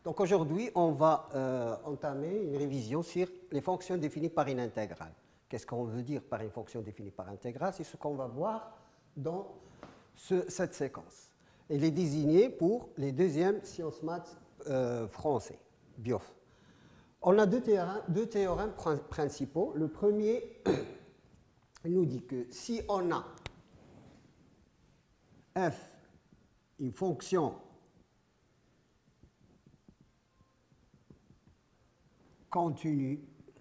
Donc aujourd'hui, on va entamer une révision sur les fonctions définies par une intégrale. Qu'est-ce qu'on veut dire par une fonction définie par intégrale? C'est ce qu'on va voir dans cette séquence. Elle est désignée pour les deuxièmes sciences maths français, BIOF. On a deux théorèmes principaux. Le premier nous dit que si on a f, une fonction continue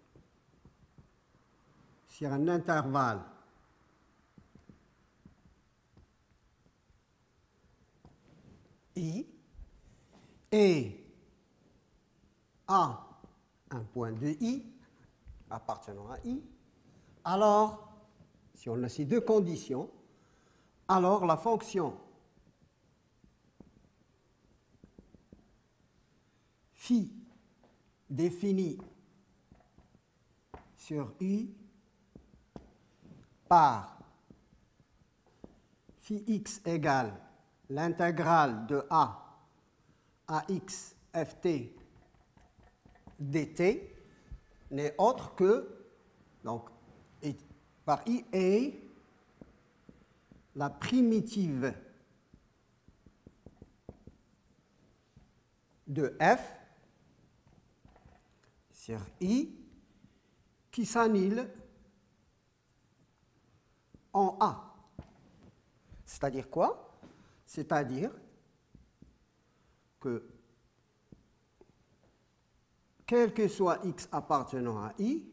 sur un intervalle I et a un point de I appartenant à I, alors, si on a ces deux conditions, alors la fonction phi définie sur I par phi x égale l'intégrale de a à x ft dt n'est autre que, donc, par I est la primitive de f sur I qui s'annule en A. C'est-à-dire quoi? C'est-à-dire que quel que soit x appartenant à I,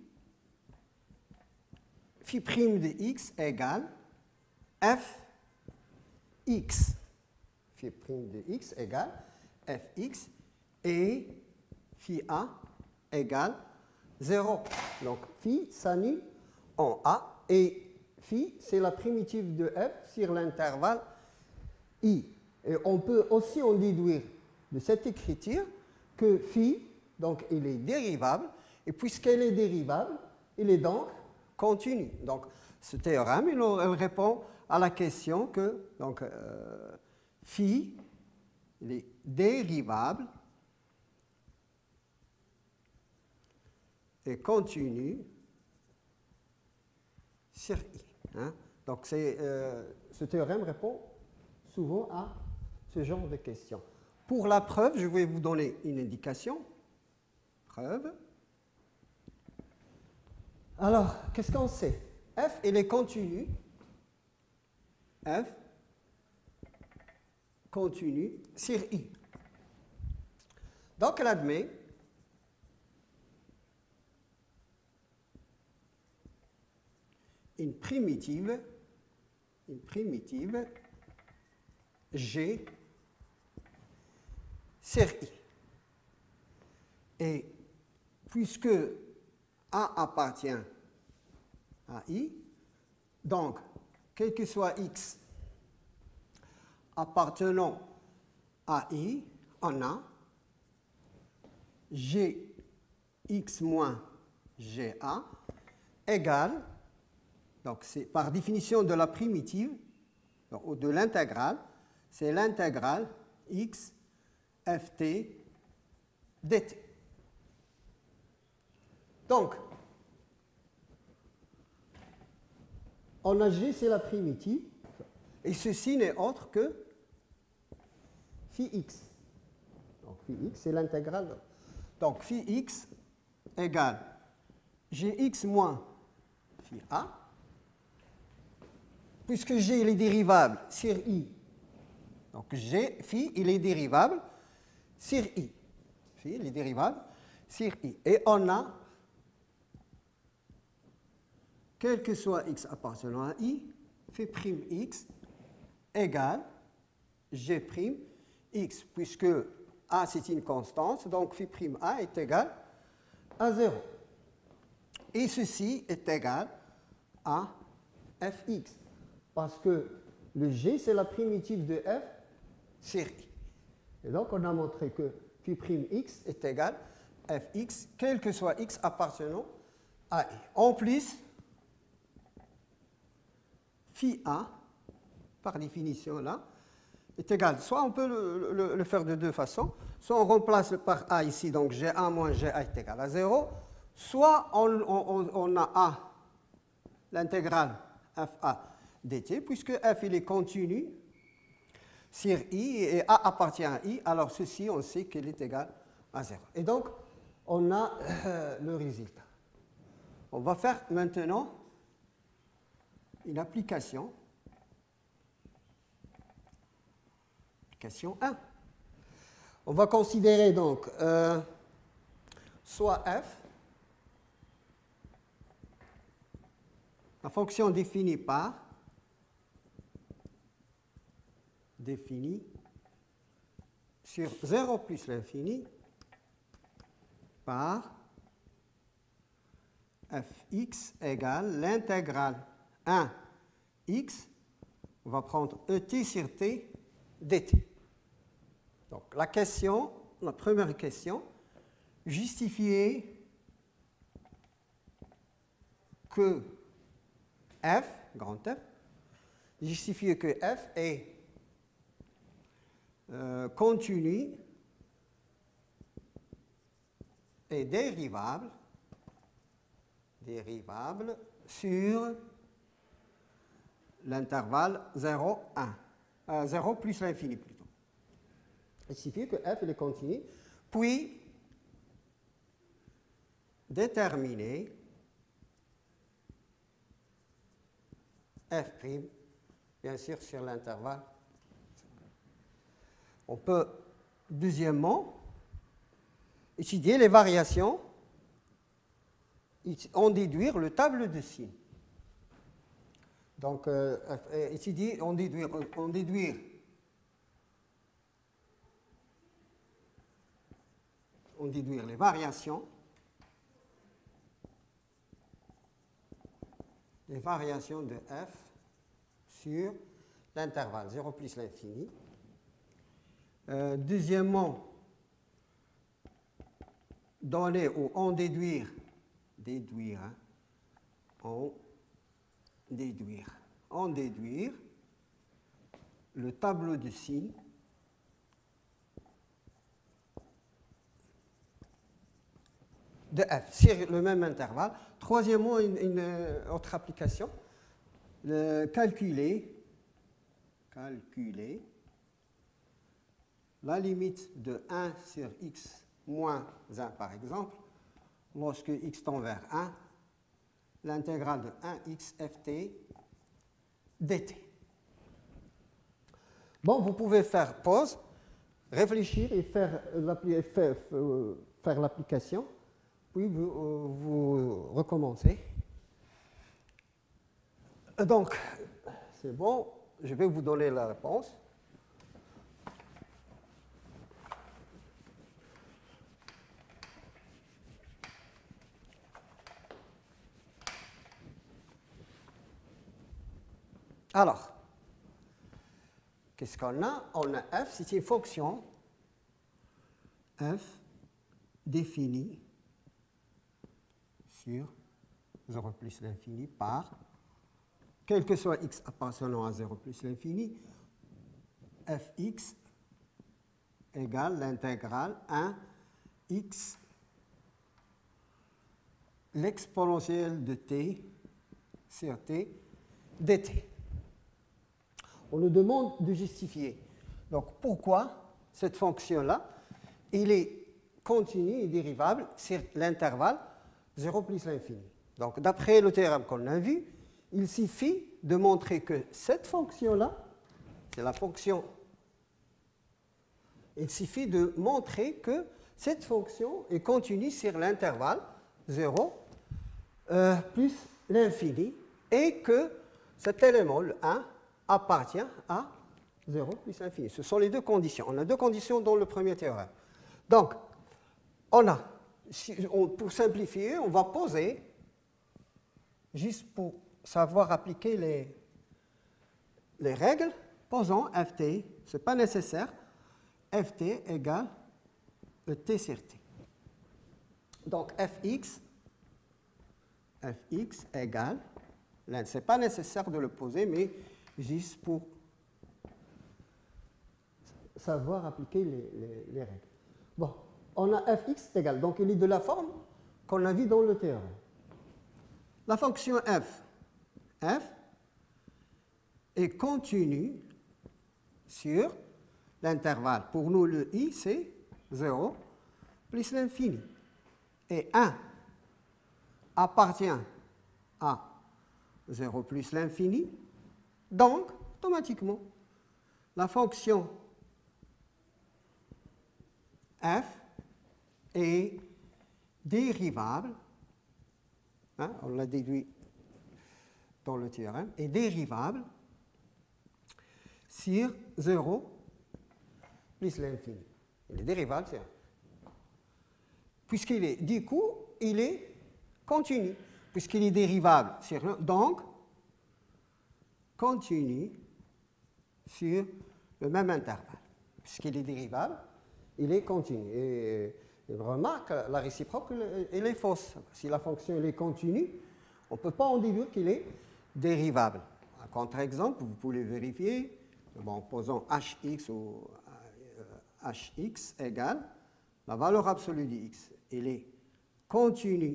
phi' de x égale f x. Phi' de x égale fx et phi a égale 0. Donc phi s'annule en A et phi c'est la primitive de f sur l'intervalle I. Et on peut aussi en déduire de cette écriture que phi, donc il est dérivable, et puisqu'elle est dérivable, il est donc continu. Donc ce théorème, il répond à la question que donc, phi, il est dérivable et continu sur I. Hein? Donc ce théorème répond souvent à ce genre de questions. Pour la preuve, je vais vous donner une indication. Preuve. Alors, qu'est-ce qu'on sait? F, il est continu. F continue sur I. Donc, elle admet une primitive G sur I. Et puisque A appartient à I, donc, quel que soit X appartenant à I, on a Gx moins Ga égale, donc c'est par définition de la primitive, ou de l'intégrale, c'est l'intégrale x ft dt. Donc, on a G, c'est la primitive, et ceci n'est autre que phi x. Donc, phi x, c'est l'intégrale. Donc, phi x égale Gx moins phi a. Puisque G il est dérivable sur I, donc G, phi, il est dérivable sur I. Phi, il est dérivable sur I. Et on a, quel que soit x appartenant à I, phi' x égale G' x, puisque A c'est une constante, donc phi' A est égal à 0. Et ceci est égal à fx. Parce que le G, c'est la primitive de f sur I. Et donc, on a montré que phi' x est égal à fx, quel que soit x appartenant à I. En plus, phi a, par définition là, est égal. Soit on peut le faire de deux façons. Soit on remplace par A ici, donc G1 moins GA est égal à 0. Soit on a A, l'intégrale FA dt, puisque F il est continu sur I et A appartient à I, alors ceci, on sait qu'il est égal à 0. Et donc, on a le résultat. On va faire maintenant une application. Application 1. On va considérer donc soit F, la fonction définie par sur 0 plus l'infini par fx égale l'intégrale 1x, on va prendre et sur t dt. Donc la première question, justifier que f, grand F, justifier que f est continu et dérivable sur l'intervalle 0, 1. 0 plus l'infini plutôt. Justifier que f est continu, puis déterminer f', bien sûr, sur l'intervalle. On peut, deuxièmement, étudier les variations, en déduire le tableau de signes. Donc, étudier, en déduire les variations de f sur l'intervalle 0 plus l'infini. Deuxièmement, donner ou en déduire le tableau de signes de f sur le même intervalle. Troisièmement, une autre application, calculer la limite de 1 sur x moins 1, par exemple, lorsque x tend vers 1, l'intégrale de 1x ft dt. Bon, vous pouvez faire pause, réfléchir et faire l'application, puis vous recommencez. Donc, c'est bon, je vais vous donner la réponse. Alors, qu'est-ce qu'on a? On a f, c'est une fonction f définie sur 0 plus l'infini par, quel que soit x appartenant à 0 plus l'infini, fx égale l'intégrale 1x l'exponentielle de t sur t dt. On nous demande de justifier. Donc, pourquoi cette fonction-là, il est continu et dérivable sur l'intervalle 0 plus l'infini. Donc, d'après le théorème qu'on a vu, il suffit de montrer que cette fonction-là, c'est la fonction, il suffit de montrer que cette fonction est continue sur l'intervalle 0 plus l'infini et que cet élément, le 1, appartient à 0 plus l'infini. Ce sont les deux conditions. On a deux conditions dans le premier théorème. Donc, pour simplifier, on va poser, juste pour savoir appliquer les règles, posons ft, ce n'est pas nécessaire, ft égale t sur t. Donc, fx égale, ce n'est pas nécessaire de le poser, mais juste pour savoir appliquer les règles. Bon, on a fx égale, donc il est de la forme qu'on a vu dans le théorème. La fonction f est continue sur l'intervalle. Pour nous, le i, c'est 0 plus l'infini. Et 1 appartient à 0 plus l'infini. Donc, automatiquement, la fonction f est dérivable, hein, on l'a déduit dans le théorème, est dérivable sur 0 plus l'infini. Il est dérivable, c'est 1. Puisqu'il est, du coup, il est continu. Puisqu'il est dérivable sur 1, donc, continu sur le même intervalle. Puisqu'il est dérivable, il est continu. Et remarque, la réciproque, elle est fausse. Si la fonction elle est continue, on ne peut pas en déduire qu'il est dérivable. Un contre-exemple, vous pouvez vérifier, en posant hx ou hx égale la valeur absolue de x. Il est continu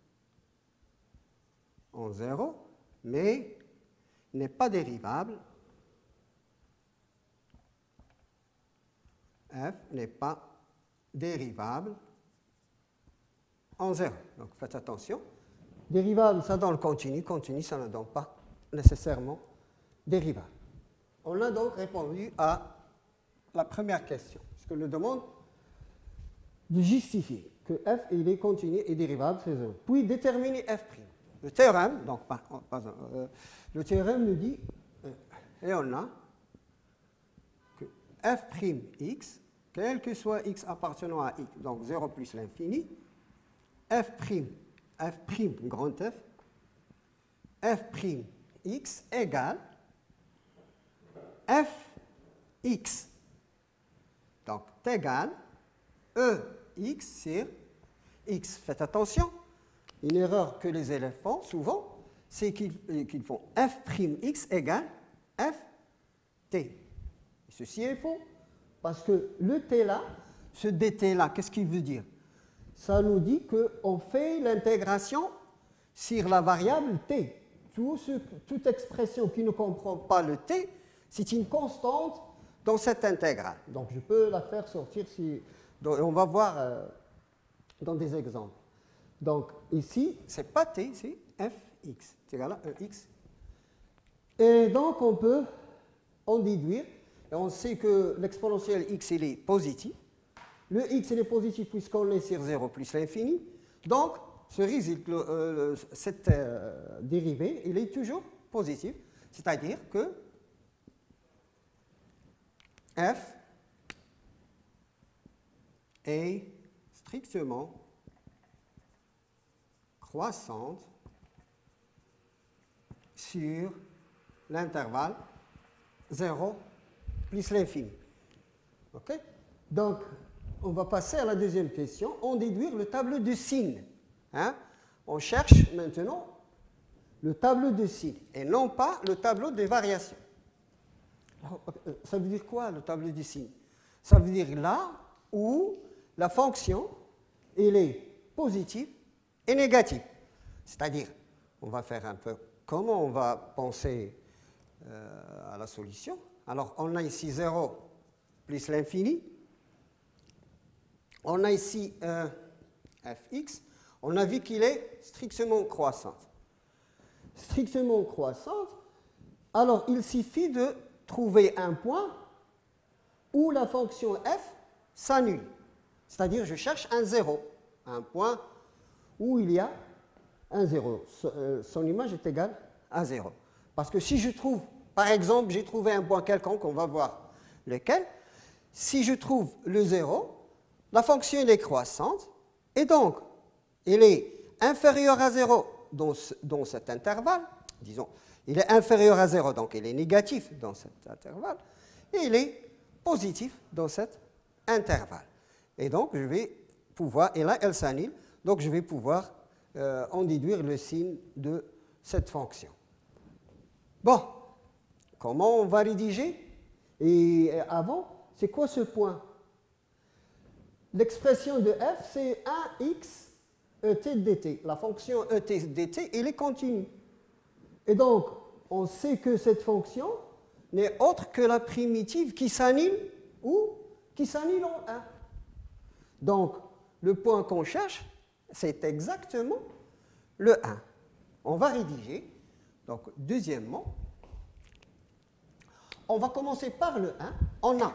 en 0, mais n'est pas dérivable. F n'est pas dérivable en 0. Donc faites attention. Dérivable, ça donne continu. Continu, ça ne donne pas nécessairement dérivable. On a donc répondu à la première question. Parce que nous demande de justifier que f il est continu et dérivable, c'est 0. Puis déterminer f'. Le théorème, donc le théorème nous dit, et on a que f'x, quel que soit x appartenant à x, donc 0 plus l'infini, f', grand F, f'x égale fx. Donc, égale ex sur x. Faites attention, une erreur que les élèves font souvent, c'est qu'ils font f'x égale ft. Et ceci est faux, parce que le t là, ce dt là, qu'est-ce qu'il veut dire? Ça nous dit qu'on fait l'intégration sur la variable t. Toute expression qui ne comprend pas le t, c'est une constante dans cette intégrale. Donc je peux la faire sortir si... Donc, on va voir dans des exemples. Donc ici, ce n'est pas t, c'est fx. C'est égal à ex. Et donc on peut en déduire, et on sait que l'exponentielle x il est positif. Le x il est positif puisqu'on est sur 0 plus l'infini. Donc ce résultat, cette dérivée, il est toujours positif. C'est-à-dire que f est strictement croissante sur l'intervalle 0 plus l'infini. OK? Donc, on va passer à la deuxième question. On déduire le tableau de signes. Hein? On cherche maintenant le tableau de signes et non pas le tableau des variations. Alors, ça veut dire quoi, le tableau de signes? Ça veut dire là où la fonction elle est positive et négative. C'est-à-dire, on va faire un peu comment on va penser à la solution. Alors, on a ici 0 plus l'infini. On a ici fx. On a vu qu'il est strictement croissant. Strictement croissant. Alors, il suffit de trouver un point où la fonction f s'annule. C'est-à-dire, je cherche un 0, un point où il y a un 0. Son image est égale à 0. Parce que si je trouve, par exemple, j'ai trouvé un point quelconque, on va voir lequel. Si je trouve le 0, la fonction elle est croissante, et donc, elle est inférieure à 0 dans cet intervalle. Disons, il est inférieur à 0, donc il est négatif dans cet intervalle, et il est positif dans cet intervalle. Et donc, je vais pouvoir, et là, elle s'annule, donc je vais pouvoir en déduire le signe de cette fonction. Bon, comment on va rédiger? Et avant, c'est quoi ce point? L'expression de f, c'est 1x et dt. La fonction et dt, elle est continue. Et donc, on sait que cette fonction n'est autre que la primitive qui s'annule ou qui s'annule en 1. Donc, le point qu'on cherche, c'est exactement le 1. On va rédiger. Donc, deuxièmement, on va commencer par le 1. On a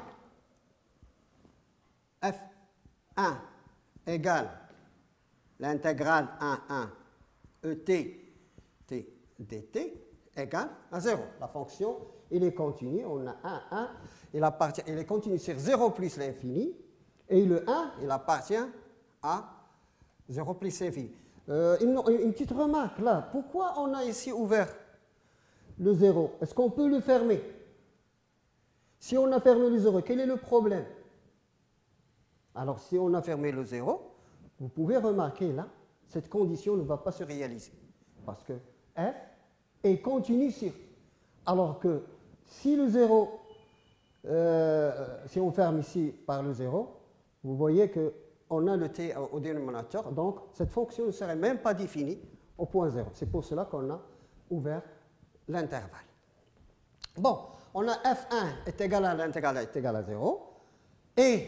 f1 égale l'intégrale 1 et t dt égale à 0. La fonction, elle est continue. On a 1 elle est continue sur 0 plus l'infini. Et le 1, il appartient à 0 plus l'infini. Une petite remarque là. Pourquoi on a ici ouvert le 0? Est-ce qu'on peut le fermer? Si on a fermé le 0, quel est le problème? Alors, si on a fermé le 0, vous pouvez remarquer là, cette condition ne va pas se réaliser. Parce que f est continu sur. Alors que si le 0, si on ferme ici par le 0, vous voyez qu'on a le t au dénominateur, donc cette fonction ne serait même pas définie au point 0. C'est pour cela qu'on a ouvert l'intervalle. Bon, on a f1 est égal à l'intégrale est égal à 0. Et,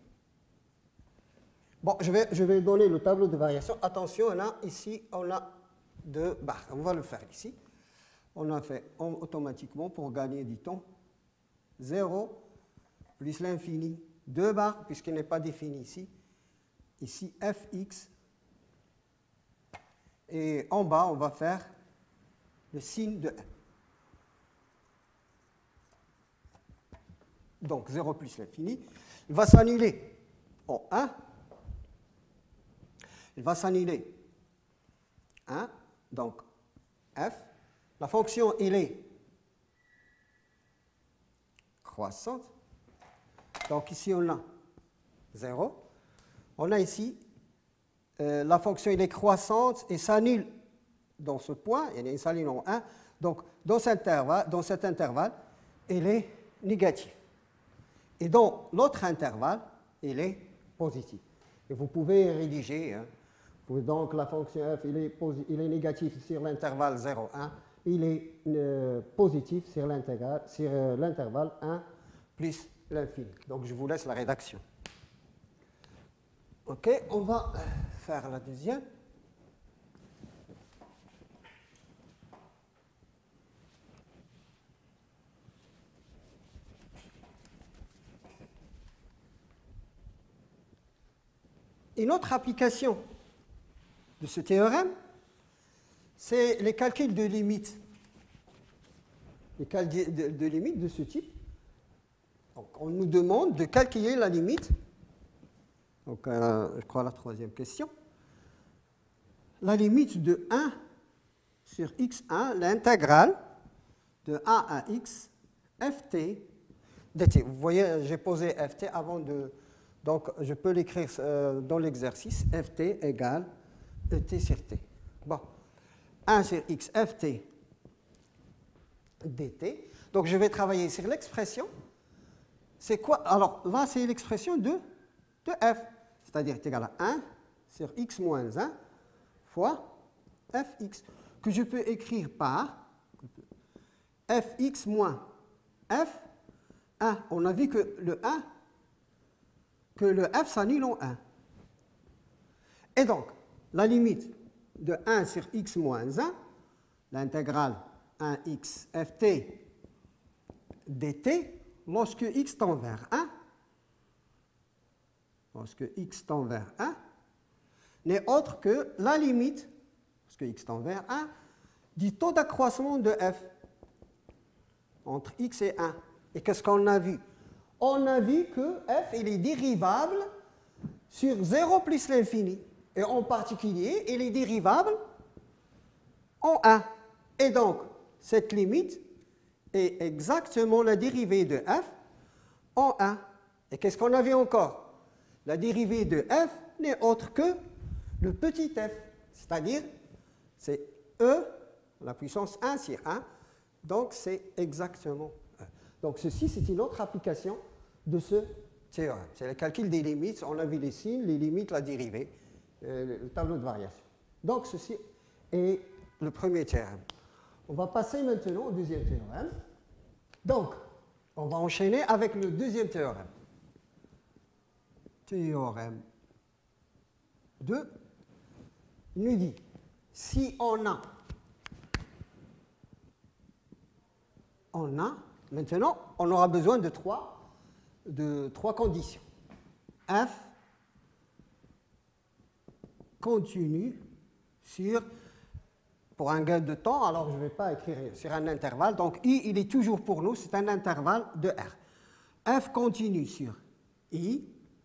bon, je vais donner le tableau de variation. Attention, ici, on a 2 barres. On va le faire ici. On a fait automatiquement, pour gagner du temps, 0 plus l'infini, 2 barres, puisqu'il n'est pas défini ici. Ici, fx. Et en bas, on va faire le signe de 1. Donc, 0 plus l'infini. Il va s'annuler en 1. Il va s'annuler 1. Donc, f. La fonction, elle est croissante. Donc, ici, on a 0. On a ici, la fonction, elle est croissante et s'annule dans ce point. Elle s'annule en 1. Donc, dans cet intervalle, elle est négative. Et dans l'autre intervalle, il est positif. Et vous pouvez rédiger. Donc, la fonction f, il est négatif sur l'intervalle 0, 1. Il est positif sur l'intervalle 1 plus l'infini. Donc, je vous laisse la rédaction. OK, on va faire la deuxième. Une autre application de ce théorème, c'est les calculs de limites. Les calculs de limites de ce type. Donc, on nous demande de calculer la limite. Donc, je crois la troisième question. La limite de 1 sur x1, l'intégrale de 1 à x, ft dt. Vous voyez, j'ai posé ft avant de... Donc, je peux l'écrire dans l'exercice, ft égale et sur t. Bon, 1 sur x, ft dt. Donc, je vais travailler sur l'expression. C'est quoi? Alors, là, c'est l'expression de f, c'est-à-dire est égal à 1 sur x moins 1 fois fx, que je peux écrire par fx moins f1. On a vu que le f s'annule en 1. Et donc, la limite de 1 sur x moins 1, l'intégrale 1x ft dt, lorsque x tend vers 1, n'est autre que la limite, parce que x tend vers 1, du taux d'accroissement de f entre x et 1. Et qu'est-ce qu'on a vu? On a vu que f il est dérivable sur 0 plus l'infini. Et en particulier, il est dérivable en 1. Et donc, cette limite est exactement la dérivée de f en 1. Et qu'est-ce qu'on a vu encore? La dérivée de f n'est autre que le petit f, c'est-à-dire c'est e, la puissance 1 sur 1, donc c'est exactement e. Donc ceci, c'est une autre application de ce théorème. C'est le calcul des limites. On a vu les signes, les limites, la dérivée, le tableau de variation. Donc, ceci est le premier théorème. On va passer maintenant au deuxième théorème. Donc, on va enchaîner avec le deuxième théorème. Théorème 2. Il nous dit, si on a, maintenant, on aura besoin de trois conditions. F continue sur, pour un gain de temps, alors je ne vais pas écrire sur un intervalle, donc I, il est toujours pour nous, c'est un intervalle de R. F continue sur I,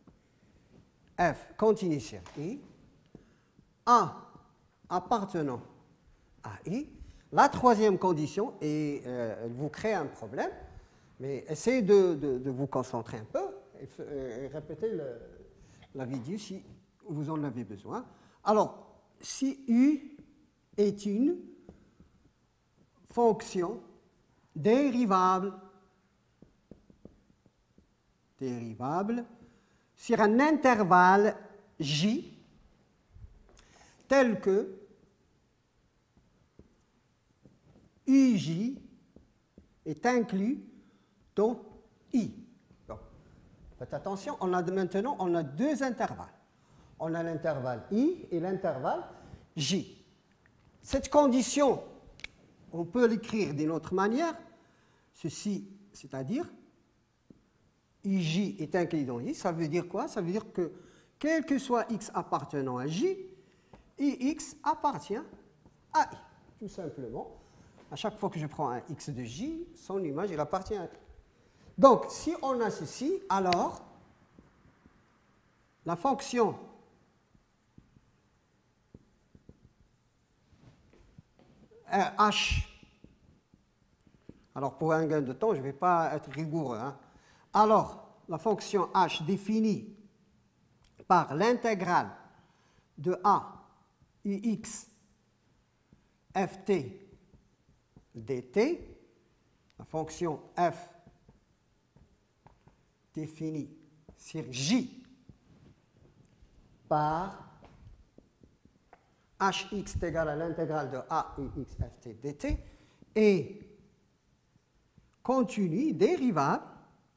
F continue sur I, A appartenant à I. La troisième condition, et elle vous crée un problème, mais essayez de vous concentrer un peu et répétez la vidéo si vous en avez besoin. Alors, si U est une fonction dérivable sur un intervalle J tel que UJ est inclus dans I. Donc, faites attention, maintenant on a deux intervalles. On a l'intervalle I et l'intervalle J. Cette condition, on peut l'écrire d'une autre manière, ceci, c'est-à-dire IJ est inclus dans I, ça veut dire quoi? Ça veut dire que quel que soit X appartenant à J, IX appartient à I, tout simplement. À chaque fois que je prends un X de J, son image, il appartient à I. Donc, si on a ceci, alors, la fonction H, alors pour un gain de temps, je ne vais pas être rigoureux, hein. Alors, la fonction H définie par l'intégrale de A UX ft dt, la fonction f définie sur J par Hx est égal à l'intégrale de A UX ft dt est continue, dérivable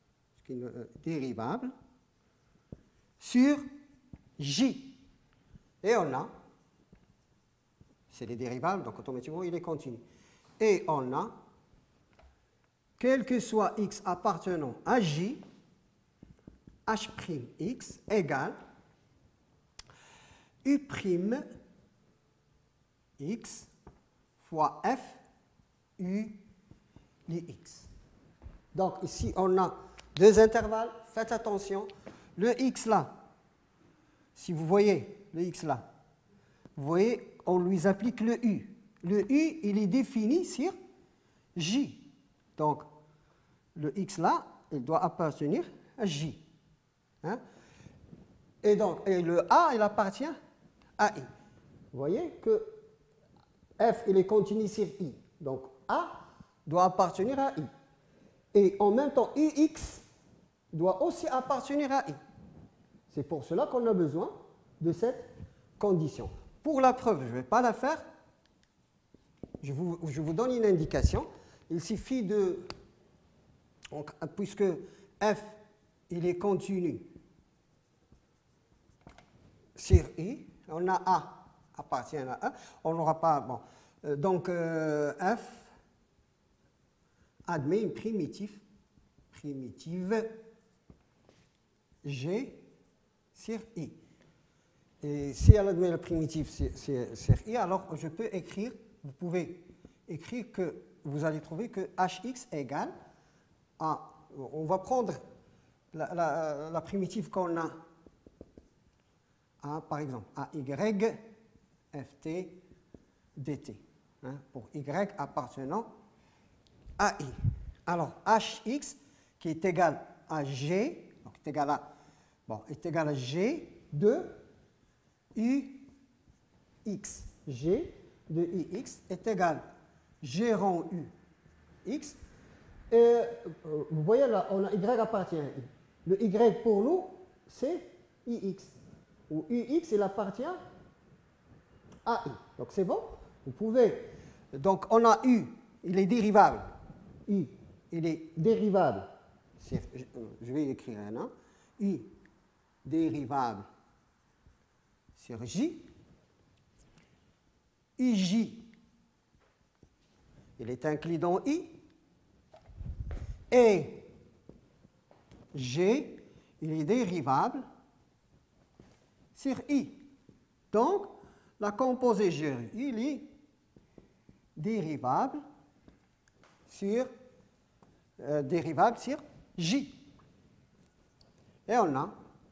sur J. Et on a, c'est les dérivables, donc automatiquement il est continu. Et on a, quel que soit x appartenant à J, H'x égale U'x fois F U Lx. Donc ici on a deux intervalles, faites attention, le x là, si vous voyez le x là, vous voyez, on lui applique le u. Le u, il est défini sur J. Donc, le x là, il doit appartenir à J. Hein? Et donc, et le A, il appartient à I. Vous voyez que F, il est continu sur I. Donc, A doit appartenir à I. Et en même temps, UX doit aussi appartenir à I. C'est pour cela qu'on a besoin de cette condition. Pour la preuve, je ne vais pas la faire. Je vous donne une indication. Il suffit de... Donc, puisque F, il est continu sur I, on a A appartient à A, on n'aura pas... Bon, donc, F admet une primitive G sur I. Et si elle admet la primitive sur I, alors je peux écrire, vous pouvez écrire que vous allez trouver que Hx égale à, on va prendre la primitive qu'on a, par exemple, AY ft dt, hein, pour Y appartenant à I. Alors, Hx qui est égal à G, donc est égal à, est égal à G de Ux. G de Ux est égal à G rond U x. Et vous voyez là, on a Y appartient à I. Le y pour nous, c'est ix. Où ux, il appartient à i. Donc c'est bon. Vous pouvez. Donc on a u, il est dérivable. U, il est dérivable. Je vais écrire un an. U dérivable sur j. uj, il est inclus dans i. Et g, il est dérivable sur i. Donc, la composée G, il est dérivable sur J. Et on a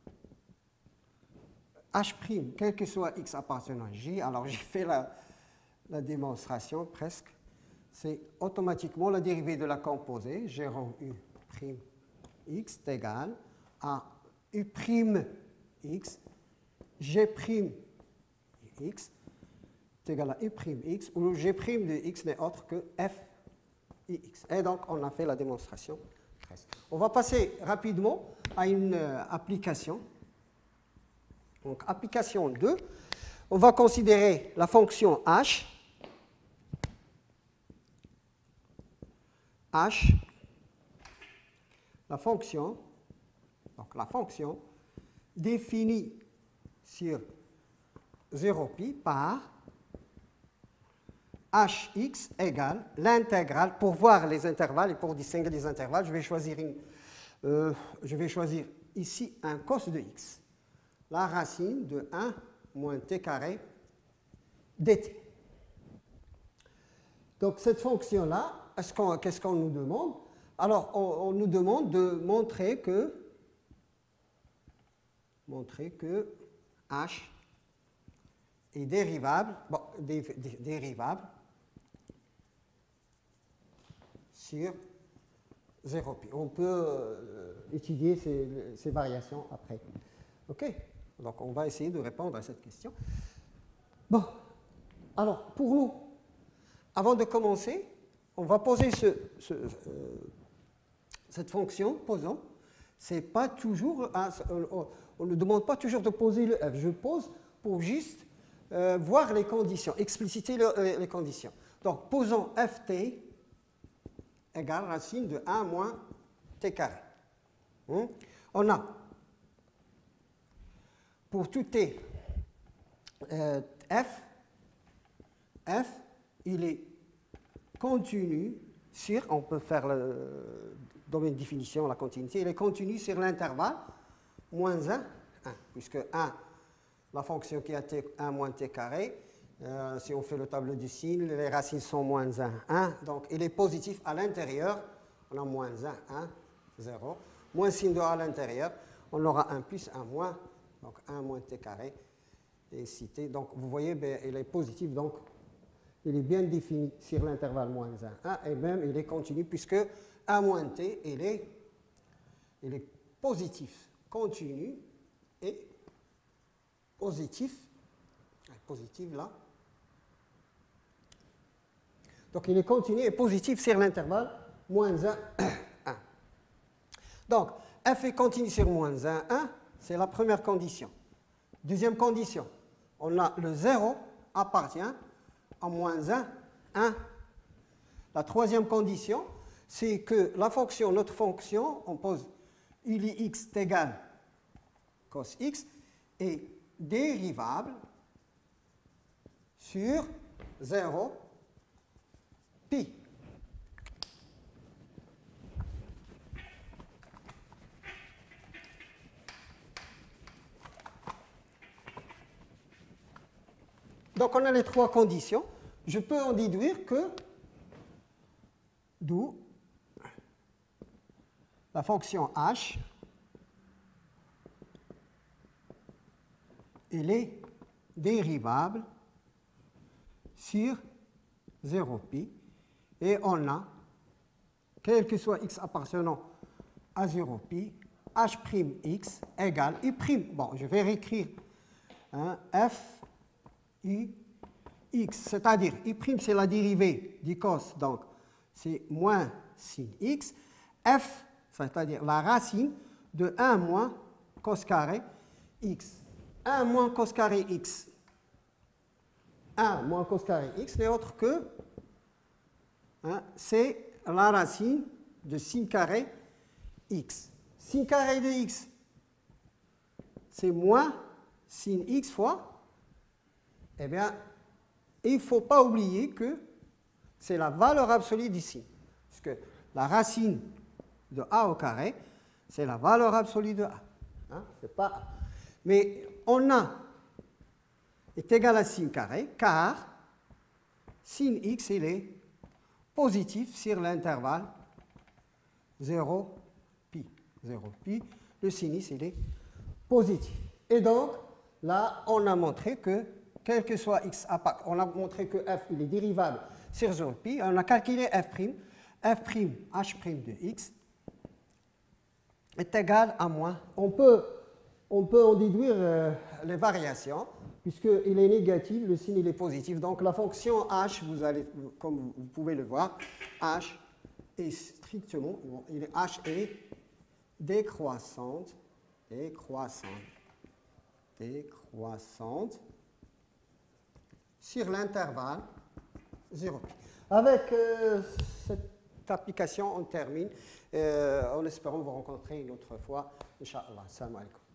H', quel que soit x appartenant à J, alors j'ai fait la démonstration presque, c'est automatiquement la dérivée de la composée, G rond U' x est égal à U' x, G' x est égal à U'x, où G' de x n'est autre que f ix. Et donc, on a fait la démonstration. On va passer rapidement à une application. Donc, application 2, on va considérer la fonction h. La fonction définie sur 0π par hx égale l'intégrale. Pour voir les intervalles et pour distinguer les intervalles, je vais choisir ici un cos de x, la racine de 1 moins t carré dt. Donc cette fonction-là, qu'est-ce qu'on nous demande? Alors on nous demande de montrer que h est dérivable, dérivable sur 0π. On peut étudier ces variations après. OK? Donc, on va essayer de répondre à cette question. Bon. Alors, pour nous, avant de commencer, on va poser cette fonction, posons. C'est pas toujours, on ne demande pas toujours de poser le f. Je pose pour juste voir les conditions, expliciter les conditions. Donc, posons ft égale racine de 1 moins t carré. On a, pour tout t, f, il est continu sur, on peut faire donner une définition, la continuité, il est continu sur l'intervalle moins 1, 1, puisque 1, la fonction qui a t, 1 moins t carré, si on fait le tableau du signe, les racines sont moins 1, 1, donc il est positif à l'intérieur, on a moins 1, 1, 0, moins signe de à l'intérieur, on aura 1 plus 1 moins, donc 1 moins t carré, et si t, donc vous voyez, ben, il est positif, donc il est bien défini sur l'intervalle moins 1, 1, et même il est continu, puisque 1 moins t, il est positif, continu, et positif là. Donc il est continu et positif sur l'intervalle moins 1, 1. Donc f est continu sur moins 1, 1, c'est la première condition. Deuxième condition, on a le 0 appartient à moins 1, 1. La troisième condition, c'est que la fonction, notre fonction, on pose ulix est égal cos x, est dérivable sur 0 pi. Donc on a les trois conditions. Je peux en déduire que d'où la fonction h, elle est dérivable sur 0π et on a, quel que soit x appartenant à 0π, h'x égale u'. Bon, je vais réécrire f u x, c'est-à-dire u' c'est la dérivée du cos, donc c'est moins sin x, f, c'est-à-dire la racine de 1 moins cos carré x. 1 moins cos carré x. 1 moins cos carré x n'est autre que, hein, c'est la racine de sin carré x. Sin carré de x, c'est moins sin x fois, eh bien, il ne faut pas oublier que c'est la valeur absolue du sin. Parce que la racine de a au carré, c'est la valeur absolue de a. Hein, c'est pas... Mais on a est égal à sin carré, car sin x, il est positif sur l'intervalle 0, pi. 0, pi. Le sin x, il est positif. Et donc, là, on a montré que, quel que soit x à part, on a montré que f, il est dérivable sur 0, pi. On a calculé f', h' de x est égal à moins. On peut en déduire les variations, puisqu'il est négatif, le signe il est positif. Donc la fonction h, comme vous pouvez le voir, h est strictement, h est décroissante sur l'intervalle 0. Avec cette application, on termine, en espérant vous rencontrer une autre fois. Inch'Allah. Salam alaikum.